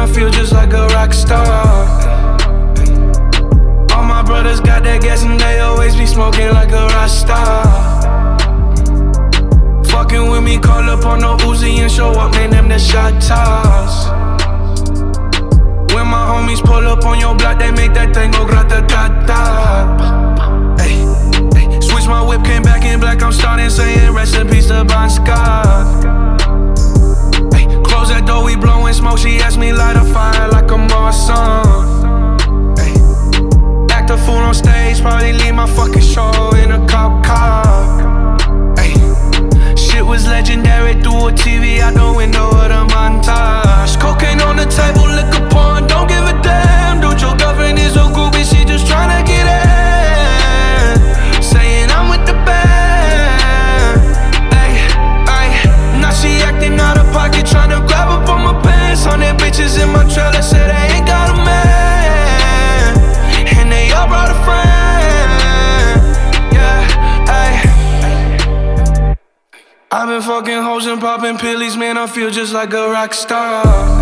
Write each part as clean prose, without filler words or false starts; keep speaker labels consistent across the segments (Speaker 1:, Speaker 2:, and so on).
Speaker 1: I feel just like a rock star. All my brothers got that gas and they always be smoking like a Rockstar. Fucking with me, call up on no Uzi and show up, man, them the shot toss. When my homies pull up on your block, they make that thing go grata-ta-ta. Ay, ay. Switch my whip, came back in black, I'm starting saying rest in peace to Bon Scott. Ay, close that door, we blowing smoke, she asked me light a fire like a Marsan. Ay, act a fool on stage, probably leave my fucking show in a cop car. Ay, shit was legendary through a TV out the window of the montage. Cocaine on the table, liquor porn, don't give a damn. Dude, your girlfriend is a groupie, she just tryna get in. Saying I'm with the band. Ay, ay. Now she acting out of pocket, tryna grab up on my pants. 100 bitches in my trailer, say they ain't got a man, and they all brought a friend. Yeah, ay. I've been fucking hoes and popping pillies, man, I feel just like a rock star.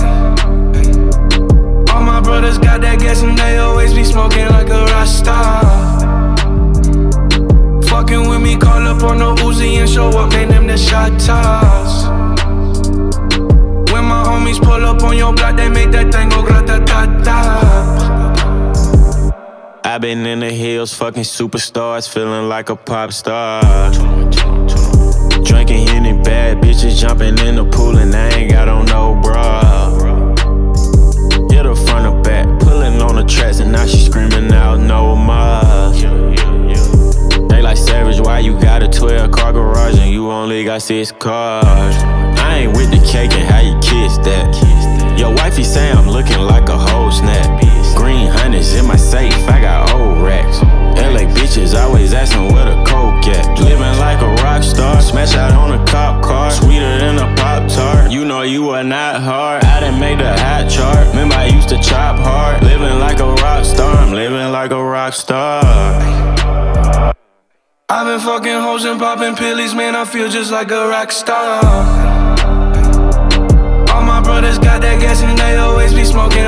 Speaker 1: All my brothers got that gas and they always be smoking like a Rockstar. Fucking with me, call up on no Uzi and show up, man, them the shot toss. When my homies pull up on your block, they make that thing go grata-ta-ta.
Speaker 2: I've been in the hills, fucking superstars, feeling like a pop star. Drinking Henny, bad bitches jumping in the pool and I ain't got on no bra. Hit her front or back, pulling on the tracks and now she screaming out no more. They like Savage, why you got a 12-car garage and you only got 6 cars? I ain't with the cake and how you kiss that. Your wifey say I'm looking like a whole snap. Green hundreds in my safe, I got old racks. LA bitches always asking where the coke at. Living like a rock star, smash out on a cop car, sweeter than a Pop-Tart. You know you are not hard, I done made the hot chart. Remember I used to chop hard. Living like a rock star, I'm living like a rock star.
Speaker 1: I've been fucking hoes and popping pillies, man, I feel just like a rock star. All my brothers got that gas and they always be smoking